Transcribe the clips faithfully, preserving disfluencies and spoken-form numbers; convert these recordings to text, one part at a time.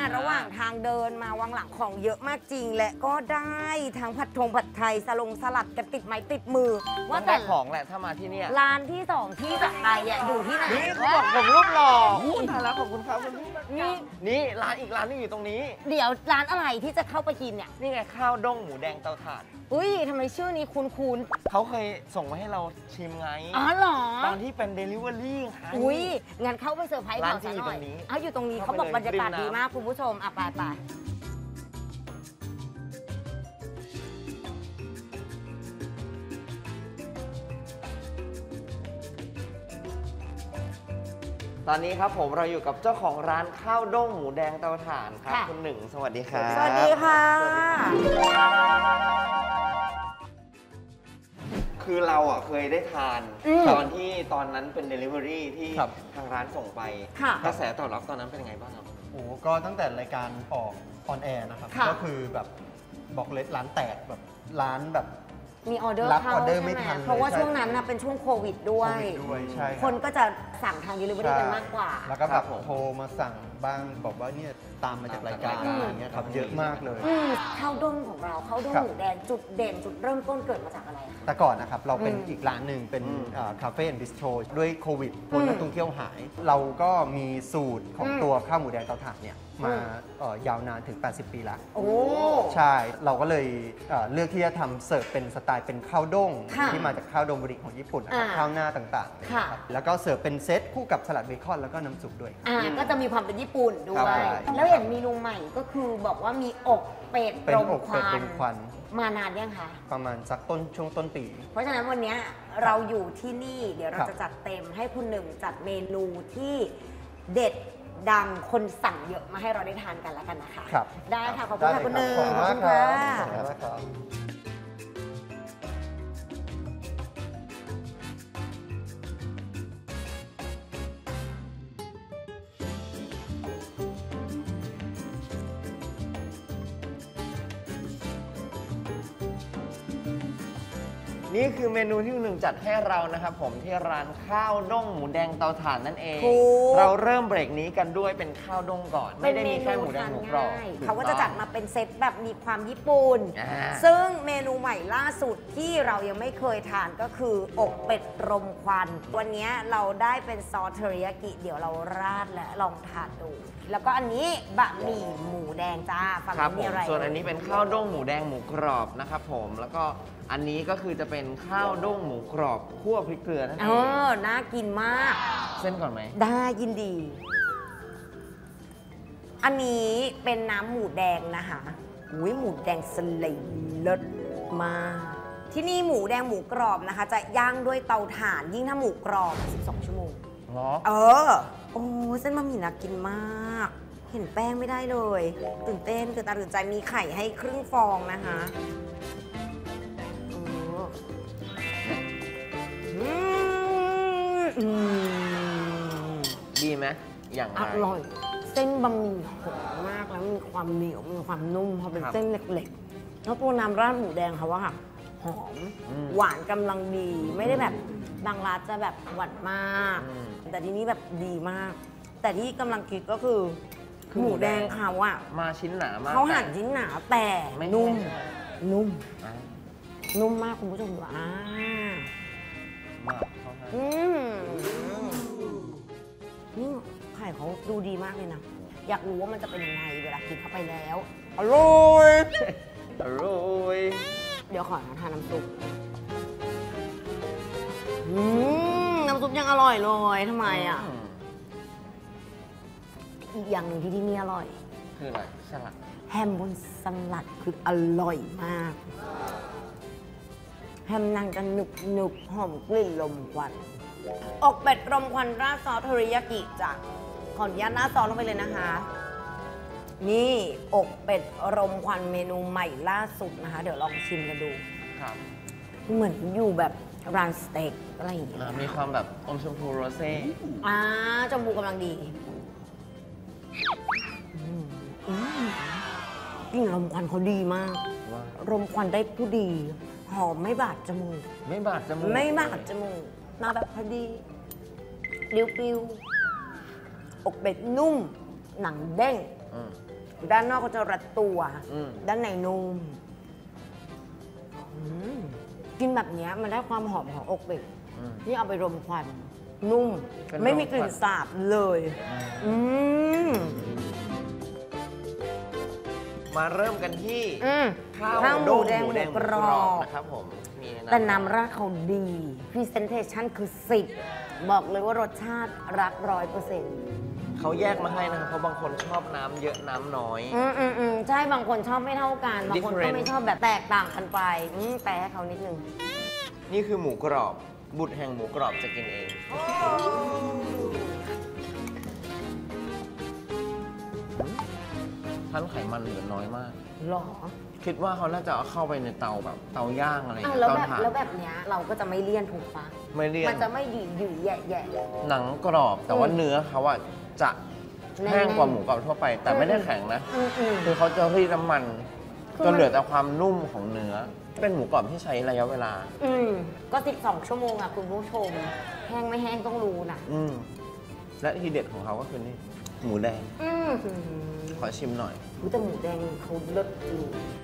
ระหว่างทางเดินมาวังหลังของเยอะมากจริงและก็ได้ทั้งผัดทงผัดไทยสลงสลัดกันติดไม้ติดมือว่าแต่ของแหละถ้ามาที่นี่ร้านที่สองที่จะไปอ่ะอยู่ที่ไหนนี่เขาบอกผมรูปหล่อคุณทาแล้วขอบคุณครับคุณพี่นี่นี่ร้านอีกร้านนึงอยู่ตรงนี้เดี๋ยวร้านอะไรที่จะเข้าไปกินเนี่ยนี่ไงข้าวด้งหมูแดงเตาถ่านอุ้ยทำไมชื่อนี้คุ้นๆเขาเคยส่งมาให้เราชิมไงอ๋อเหรอตอนที่เป็นเดลิเวอรี่ค่ะอุ้ยงั้นเข้าไปเซอร์ไพรส์ร้านที่อยู่ตรงนี้เอาอยู่ตรงนี้เขาบอกบรรยากาศดีมากคุณผู้ชมอ่ะไปไปตอนนี้ครับผมเราอยู่กับเจ้าของร้านข้าวด้งหมูแดงเตาถ่านครับคุณหนึ่งสวัสดีครับสวัสดีค่ะคือเราอ่ะเคยได้ทานตอนที่ตอนนั้นเป็น Delivery ที่ทางร้านส่งไปกระแสตอบรับตอนนั้นเป็นยังไงบ้างครับโอ้ก็ตั้งแต่รายการออกออนแอร์นะครับก็คือแบบบอกเลยร้านแตกแบบร้านแบบมีออเดอร์เข้าใช่ไหมเพราะว่าช่วงนั้นนะเป็นช่วงโควิดด้วยคนก็จะสั่งทาง Delivery กันมากกว่าแล้วก็แบบโทรมาสั่งบ้างบอกว่าเนี่ยตามมาจากรายการอะไรเงี้ยครับเยอะมากเลยข้าวด้งของเราข้าวด้งหมูแดงจุดเด่นจุดเริ่มต้นเกิดมาจากอะไรแต่ก่อนนะครับเราเป็นอีกร้านหนึ่งเป็นคาเฟ่แอนด์บิสโตรด้วยโควิดคนนักท่องเที่ยวหายเราก็มีสูตรของตัวข้าวหมูแดงเตาถ่านเนี่ยมายาวนานถึงแปดสิบปีแล้วโอ้ใช่เราก็เลยเลือกที่จะทำเสิร์ฟเป็นสไตล์เป็นข้าวด้งที่มาจากข้าวโดบุริของญี่ปุ่นนะครับข้าวหน้าต่างๆแล้วก็เสิร์ฟเป็นเซตคู่กับสลัดเบคอนแล้วก็น้ำซุปด้วยก็จะมีความเป็นญี่ปุ่นด้วยแล้วเห็นเมนูใหม่ก็คือบอกว่ามีอกเป็ดรมควันมานานยังคะประมาณสักต้นช่วงต้นปีเพราะฉะนั้นวันนี้เราอยู่ที่นี่เดี๋ยวเราจะจัดเต็มให้คุณหนึ่งจัดเมนูที่เด็ดดังคนสั่งเยอะมาให้เราได้ทานกันแล้วกันนะคะครับได้ค่ะขอบคุณค่ะคุณหนึ่งขอบคุณค่ะนี่คือเมนูที่คุณหนึ่งจัดให้เรานะครับผมที่ร้านข้าวด้งหมูแดงเตาถ่านนั่นเองเราเริ่มเบรกนี้กันด้วยเป็นข้าวด้งก่อนไม่ได้มีแค่หมูแดงหมูกรอบเขาก็จะจัดมาเป็นเซตแบบมีความญี่ปุ่นซึ่งเมนูใหม่ล่าสุดที่เรายังไม่เคยทานก็คืออกเป็ดรมควันวันนี้เราได้เป็นซอสเทอริยากิเดี๋ยวเราราดและลองทานดูแล้วก็อันนี้บะหมี่หมูแดงจ้าฝั่งนี้อะไรส่วนอันนี้เป็นข้าวด้งหมูแดงหมูกรอบนะครับผมแล้วก็อันนี้ก็คือจะเป็นข้าวด้งหมูกรอบคั่วพริกเกลือนั่นเองเออน่ากินมากเส้นก่อนไหมได้ยินดีอันนี้เป็นน้ำหมูแดงนะคะอุ้ยหมูแดงสไลด์เลิศมากที่นี่หมูแดงหมูกรอบนะคะจะย่างด้วยเตาถ่านยิ่งถ้าหมูกรอบสิบสองชั่วโมงเหรอเออโอ้เส้นบะหมี่น่ากินมากเห็นแป้งไม่ได้เลยตื่นเต้นตื่นตาตื่นใจมีไข่ให้ครึ่งฟองนะคะดีไหมอย่างไรอร่อยเส้นบะหมี่หอมมากแล้วมีความเหนียวมีความนุ่มพอเป็นเส้นเล็กๆแล้วตัวน้ำราดหมูแดงเขาว่าค่ะหอมหวานกำลังดีไม่ได้แบบบางร้านจะแบบหวานมากแต่ที่นี่แบบดีมากแต่ที่กำลังคิดก็คือหมูแดงเขาอะมาชิ้นหนามากเขาหั่นชิ้นหนาแต่นุ่มนุ่มนุ่มมากคุณผู้ชมดูอ่ามากอืมนี่ไข่เขาดูดีมากเลยนะอยากรู้ว่ามันจะเป็นยังไงเวลากินเข้าไปแล้วอร่อยอร่อยเดี๋ยวขอทานน้ำซุปอืมน้ำซุปยังอร่อยเลยทำไมอ่ะอีกอย่างหนึ่งที่ที่นี่อร่อยคืออะไรสลัดแฮมบนสลัดคืออร่อยมากแฮมนางจะหนึบหนึบหอมกลิ่นลมควันอกเป็ดรมควันราดซอสเทอริยากิจ้ะขออนุญาตหน้าซอสลงไปเลยนะคะนี่อกเป็ดรมควันเมนูใหม่ล่าสุดนะคะเดี๋ยวลองชิมกันดูครับเหมือนอยู่แบบร้านสเต็กอะไรอย่างเงี้ยมีความแบบอมชมพูโรเซ่อ่าชมพูกำลังดีกลิ่นรมควันเขาดีมากรมควันได้ผู้ดีหอมไม่บาดจมูกไม่บาดจมูกไม่บาดจมูกมาแบบพอดีเรียวปิวอกเป็ดนุ่มหนังเด้งด้านนอกก็จะรัดตัวอืมด้านในนุ่มอืมกินแบบเนี้ยมันได้ความหอมของอกเป็ดอืมที่เอาไปรมควันนุ่มเป็นไม่มีกลิ่รมควันนสาบเลย อืมมาเริ่มกันที่อืมข้าวข้าวหมูด้งแดงหมูแดงหหมูมูกกรรออบบนะครับผมมีแต่น้ำราดเขาดี Presentation คือสิบบอกเลยว่ารสชาติรักร้อยเปอร์เซ็นต์เขาแยกมาให้นะครับเพราะบางคนชอบน้ำเยอะน้ำน้อยอืมอืมอืมใช่บางคนชอบไม่เท่ากัน บางคนก็ Different ไม่ชอบแบบแตกต่างกันไปอืมแปลให้เขานิดนึงนี่คือหมูกรอบ บุตรแห่งหมูกรอบจะกินเอง ท่านไขมันเหลือน้อยมากหรอคิดว่าเขาน่าจะเอาเข้าไปในเตาแบบเตาย่างอะไรอย่างอ้าวเงี้ยแล้วเตาแบบถ่านแล้วแบบเนี้ยเราก็จะไม่เลี่ยนถูกปะไม่เลี่ยมัน นจะไม่หยุ่ยหยุ่ยแย่แย่หนังกรอบแต่ว่าอืมเนื้อเขาอะจะแน่นๆแห้งกว่าหมูกรอบทั่วไป แต่ไม่ได้อืมแข็งนะอืมอืมคือเขาจะรีดน้ำมันคือจนมันเหลือแต่ความนุ่มของเนื้อ เป็นหมูกรอบที่ใช้ระยะเวลาอืมก็สิบสองชั่วโมงอ่ะคุณผู้ชม แห้งไม่แห้งต้องรู้นะอืมและทีเด็ดของเขาก็คือนี่ หมูแดงอืมขอชิมหน่อยอุ๊ยแต่หมูแดงเขาเลิศจริง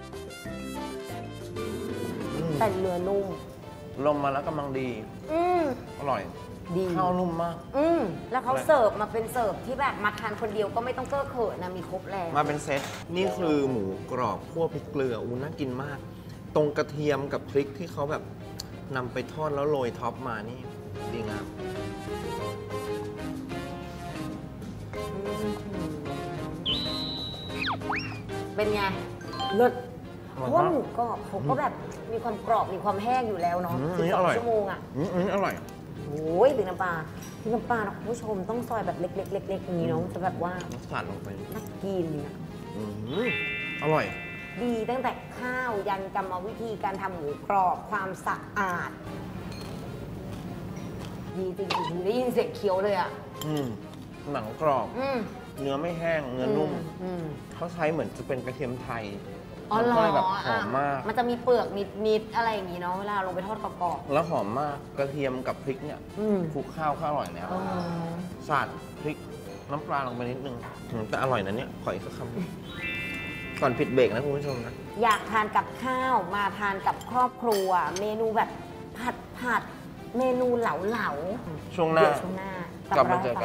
อืมแต่เนื้อนุ่มลงมาแล้วกำลังดีอืมอร่อยดีข้าวนุ่มมากอืมแล้วเขาอะไรเสิร์ฟมาเป็นเสิร์ฟที่แบบมาทานคนเดียวก็ไม่ต้องเก้อเขินนะมีครบแล้วมาเป็นเซต นี่คือหมูกรอบคั่วพริกเกลืออู้น่ากินมาก ตรงกระเทียมกับพริกที่เขาแบบนำไปทอดแล้วโรยท็อปมานี่ดีงามเป็นไงเลิศอร่อยมากเพราะว่าหมูกรอบเขาก็แบบมีความกรอบมีความแห้งอยู่แล้วเนาะอืมอัสินบนี้สอองร่อยชั่วโมงอ่ะอืมอันนี้อร่อยโอ้ยพริกน้ำปลาพริกน้ำปลานะคุณผู้ชมต้องซอยแบบเล็กๆๆๆอย่างนี้เนาะจะแบบว่ามัสตาร์ดลงไปน่ากินอะอืมอร่อยดีตั้งแต่ข้าวยันกรรมวิธีการทำหมูกรอบความสะอาด ดีจริงๆได้ยินเสียงเคี้ยวเลยอ่ะอืมหนังกรอบอืมเนื้อไม่แห้ง เนื้อนุ่มอืมเขาใช้เหมือนจะเป็นกระเทียมไทยอ๋อเหรก็อเลยแบบหอมมากมันจะมีเปลือกนิดๆอะไรอย่างงี้เนาะเวลาลงไปทอดกรอบแล้วหอมมาก กระเทียมกับพริกเนี่ยๆอืมคลุกข้าวก็อร่อยแล้วอ๋อสาดพริกน้ำปลาลงไปนิดนึงอืมแต่อร่อยนะเนี่ย ขออีกสักคำ ก่อนปิดเบรกนะคุณผู้ชมนะอยากทานกับข้าวมาทานกับครอบครัว เมนูแบบผัดผัดเมนูเหลาเหลาๆช่วงหน้าเดี๋ยวช่วงหน้ากลับมาเจอกัน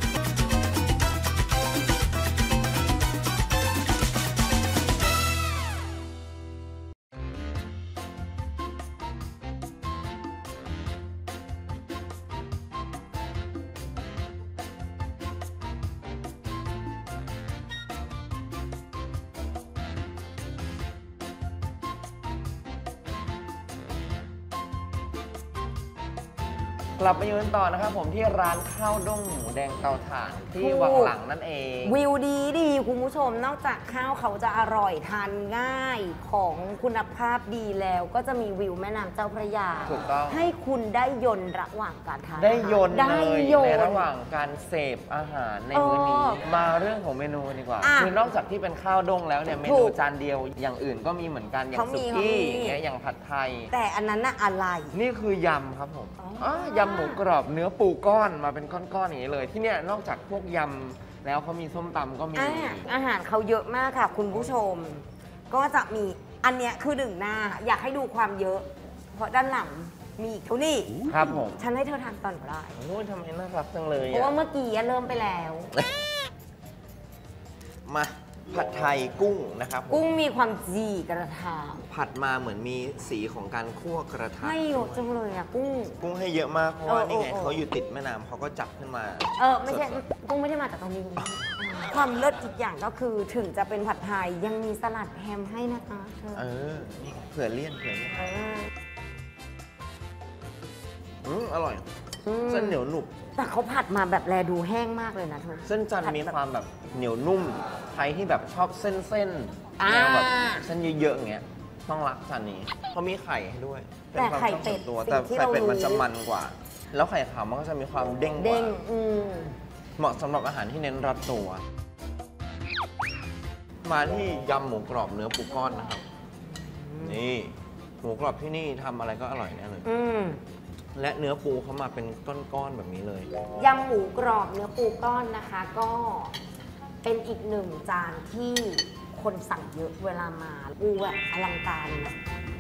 กลับมาอยู่กันต่อนะครับผมที่ร้านข้าวด้งหมูแดงเตาถ่านที่วังหลังนั่นเองวิวดีดีคุณผู้ชมนอกจากข้าวเขาจะอร่อยทานง่ายของคุณภาพดีแล้วก็จะมีวิวแม่น้ำเจ้าพระยาถูกต้องให้คุณได้ยนต์ระหว่างการทานได้ยนต์ได้เลยยในนต์ระหว่างการเสพอาหารในมื้อนี้เออมาเรื่องของเมนูกันดีกว่าอ่ะคือนอกจากที่เป็นข้าวด้งแล้วเนี่ยเมถูนูกจานเดียวอย่างอื่นก็มีเหมือนกันอย่างเขามีสุกี้เขามีอย่างเงี้ยอย่างผัดไทยแต่อันนั้นน่ะอะไรนี่คือยำครับผมอ๋ออ่ะยำหมูกรอบเนื้อปูก้อนมาเป็นก้อนๆอย่างนี้เลย ที่เนี่ยนอกจากพวกยำแล้วเขามีส้มตำก็มีอ่าอาหารเขาเยอะมากค่ะ คุณผู้ชม ก็จะมีอันเนี้ยคือหนึ่งหน้า อยากให้ดูความเยอะ เพราะด้านหลังมีอีกเท่านี้ครับผมฉันให้เธอทานตอนก็ได้โอ้ยทำไมน่ารักจังเลยเพราะว่าอะเมื่อกี้เริ่มไปแล้วมาผัดไทยกุ้งนะครับผมกุ้งมีความจีกระทามผัดมาเหมือนมีสีของการคั่วกระทะให้เยอะจังเลยอะกุ้งกุ้งให้เยอะมากเพราะว่าเออนี่ไงเออเออเขาอยู่ติดแม่น้ำเขาก็จับขึ้นมาเออไม่ใช่สดกุ้งไม่ได้มาจากตรงนี้ ความเลิศอีกอย่างก็คือถึงจะเป็นผัดไทยยังมีสลัดแฮมให้นะคะเธอๆเออนี่เผื่อเลี่ยนเผื่อเลี่ยนเอออืมอร่อยอืมเส้นเหนียวหนุบแต่เขาผัดมาแบบแลดูแห้งมากเลยนะเธอเส้นจันทร์ผัดมีแบบความแบบเหนียวนุ่มใครที่แบบชอบเส้นเส้นอ่าแนวแบบเส้นเยอะๆอย่างเงี้ยต้องรักจานนี้เขามีไข่ให้ด้วยเป็นแต่ความไข่ชอบเป็ส่ดวนตัวสิ่แต่งที่ไข่เราเป็ดรู้มันจะมันกว่า แล้วไข่ขาวมันก็จะมีความเด้งกเด้ว่างอืมเหมาะสำหรับอาหารที่เน้นรัดตัว มาที่ยำหมูกรอบเนื้อปูก้อนนะครับนี่หมูกรอบที่นี่ทำอะไรก็อร่อยแน่เลยอืมและเนื้อปูเขามาเป็นก้อนๆแบบนี้เลยยำหมูกรอบเนื้อปูก้อนนะคะ ก็เเป็นอีกหนึ่งจานที่คนสั่งเยอะเวลามาอูแบบอลังการนะ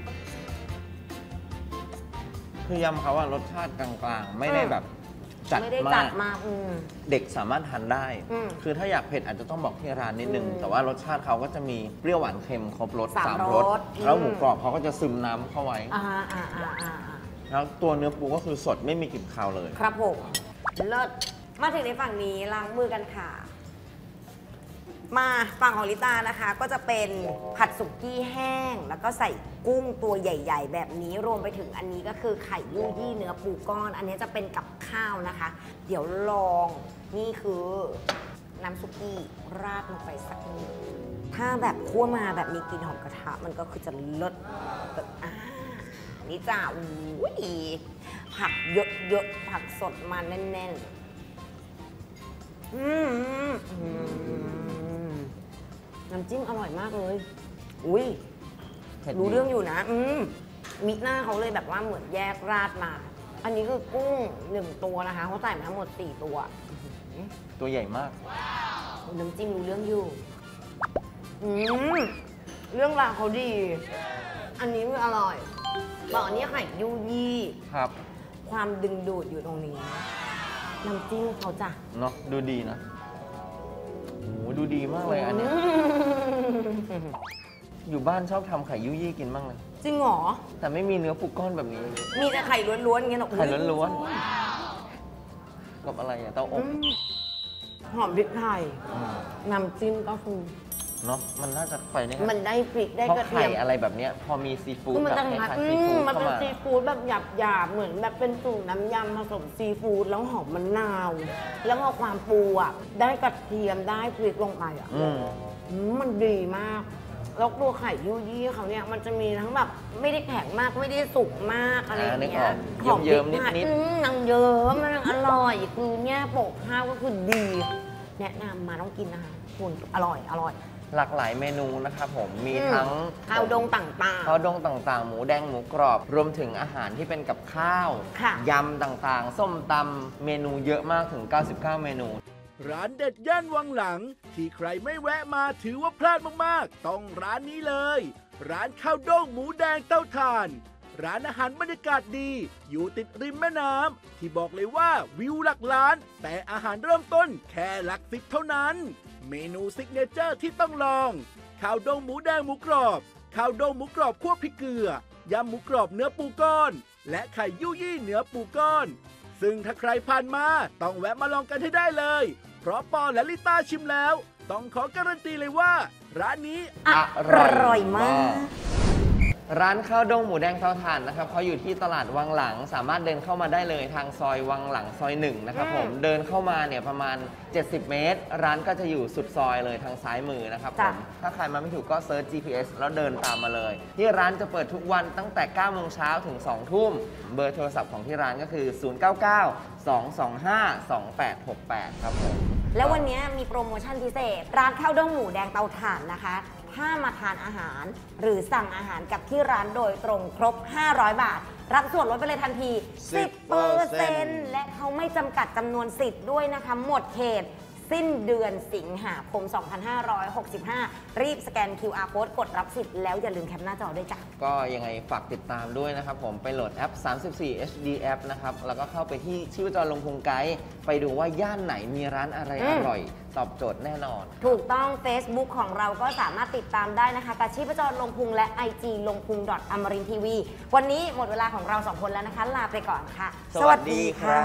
คือยำเขาอะรสชาติกลางๆ ไม่ได้แบบจัดไม่ได้มาจักดมากอืมเด็กสามารถทานได้อืมคือถ้าอยากเผ็ดอาจจะต้องบอกที่ร้านนิดนึงอืมแต่ว่ารสชาติเขาก็จะมีเปรี้ยวหวานเค็มครบรสสามสามรรสสอืมแล้วหมูกรอบเขาก็จะซึมน้ำเข้าไว้อ่าอ่าอ่าอ่าอ่าแล้วตัวเนื้อปูก็คือสดไม่มีกลิ่นคาวเลยครับผมเลิศมาถึงในฝั่งนี้ล้างมือกันค่ะ มาฝั่งของลิตานะคะ ก็จะเป็นผัดสุกี้แห้ง แล้วก็ใส่กุ้งตัวใหญ่ ๆ แบบนี้รวมไปถึงอันนี้ก็คือไข่ยู่ยี่เนื้อปูก้อน อันนี้จะเป็นกับข้าวนะคะ เดี๋ยวลองนี่คือน้ำสุกี้ราดลงไปสักนิดถ้าแบบคั่วมาแบบมีกลิ่นหอมกระทะมันก็คือจะเลิศแบบอ่านี่จ้าอุ้ยผักเยอะๆผักสดมาแน่นๆอืมอืมน้ำจิ้มอร่อยมากเลย อุ้ยเผ็ดดีรู้เรื่องอยู่นะ อืมมิหน้าเขาเลยแบบว่าเหมือนแยกราดมา อันนี้คือกุ้งหนึ่งตัวนะคะเขาใส่มาทั้งหมดสี่ตัวตัวใหญ่มากน้ำจิ้มรู้เรื่องอยู่ อืมเรื่องราวเขาดี อันนี้คืออร่อยบอกอันนี้ไข่ยูยี่ครับความดึงดูดอยู่ตรงนี้ น้ำจิ้มเขาจ้ะเนาะดูดีนะโอ้โหดูดีมากเลยอันเนี้ยอืมอยู่บ้านชอบทำไข่ยุยี่กินบ้างเลยจริงเหรอแต่ไม่มีเนื้อปูก้อนแบบนี้มีแต่ไข่ล้วนๆอย่างเงี้ยหรอไข่ล้วนๆกับอะไรอะเต้าออืบมหอมพริกไทยอืมน้ำจิ้มก็คือเนาะมันน่าจะไปได้มันได้พริกได้เพราะกระเทีไข่ยมอะไรแบบเนี้ยพอมีซีฟู้ดคือมันแบบจะคหัดล้ายอืๆซีฟู้มดมันเข้าเป็นมาซีฟู้ดแบบหยาบๆเหมือนแบบเป็นสูตรน้ำยำผสมซีฟู้ดแล้วหอมมะนาว แล้วก็ความปูอ่ะได้กระเทียมได้พริกลงไปอ่ะอืมอืมมันดีมาก แล้วตัวไข่ยูยี่เขาเนี่ยมันจะมีทั้งแบบไม่ได้แข็งมากไม่ได้สุกมากอะไรอย่างเงี้ยอ่านึกออกพริเยิ้มๆไทนิดๆอืมนางเยิ้มมันนางอร่อยคือเนี่ยโปะข้าวก็คือดี แนะนำมาต้องกินนะคะคุณอร่อยอร่อยหลากหลายเมนูนะครับผมมีอืมทั้งข้าวดงต่างๆข้าวดงต่างๆ หมูแดงหมูกรอบ รวมถึงอาหารที่เป็นกับข้าวค่ะยำต่างๆ ส้มตำเมนูเยอะมากถึง เก้าสิบเก้า เมนูร้านเด็ดย่านวังหลัง ที่ใครไม่แวะมาถือว่าพลาดมากๆ ต้องร้านนี้เลย ร้านข้าวด้งหมูแดงเต้าถ่าน ร้านอาหารบรรยากาศดี อยู่ติดริมแม่น้ำที่บอกเลยว่าวิวหลักล้าน แต่อาหารเริ่มต้นแค่หลักสิบเท่านั้น เมนูซิกเนเจอร์ที่ต้องลองข้าวด้งหมูแดงหมูกรอบข้าวด้งหมูกรอบคั่วพริกเกลือยำหมูกรอบเนื้อปูก้อน และไข่ยู่ยี่เนื้อปูก้อน ซึ่งถ้าใครผ่านมาต้องแวะมาลองกันให้ได้เลย เพราะปอและลิต้าชิมแล้ว ต้องขอการันตีเลยว่า ร้านนี้อร่อยมากร้านข้าวด้งหมูแดงเตาถ่านนะครับเขาอยู่ที่ตลาดวังหลังสามารถเดินเข้ามาได้เลยทางซอยวังหลังซอยหนึ่งนะครับผมเดินเข้ามาเนี่ยประมาณ เจ็ดสิบ เมตร ร้านก็จะอยู่สุดซอยเลยทางซ้ายมือนะครับผจ้ะมถ้าใครมาไม่ถูกก็เซิร์ช จี พี เอส แล้วเดินตามมาเลย ที่ร้านจะเปิดทุกวันตั้งแต่ เก้าโมงเช้าถึง สองทุ่มเบอร์โทรศัพท์ของที่ร้านก็คือ ศูนย์ เก้า เก้า สอง สอง ห้า สอง แปด หก แปด ครับผมแล้ววันนี้มีโปรโมชั่นพิเศษ ร้านข้าวด้งหมูแดงเตาถ่านนะคะ ถ้ามาทานอาหาร หรือสั่งอาหารกับที่ร้านโดยตรงครบ ห้าร้อย บาท รับส่วนลดไปเลยทันที สิบเปอร์เซ็นต์ และเขาไม่จำกัดจำนวนสิทธิ์ด้วยนะคะ หมดเขต สิ้นเดือนสิงหาคม สองพันห้าร้อยหกสิบห้า รีบสแกน คิว อาร์ Code กดรับสิทธิ์แล้วอย่าลืมแคปหน้าจอด้วยจ้ะก็ยังไงฝากติดตามด้วยนะครับผมไปโหลดแอป สามสิบสี่ เอช ดี แอป นะครับ แล้วก็เข้าไปที่ชีพจรลงพุงไกด์ไปดูว่าย่านไหนมีร้านอะไรอือมร่อย ตอบโจทย์แน่นอนถูกต้อง Facebook ของเราก็สามารถติดตามได้นะคะกับชีพจรลงพุงและ ไอ จี ลงพุง อมรินทร์ทีวี วันนี้หมดเวลาของเราสองคนแล้วนะคะ ลาไปก่อนค่ะสวัสดีครับ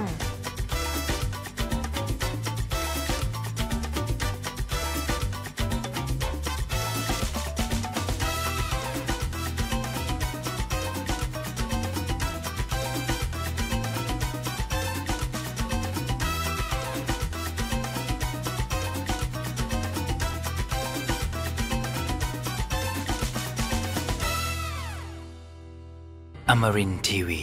Amarin Tiwi.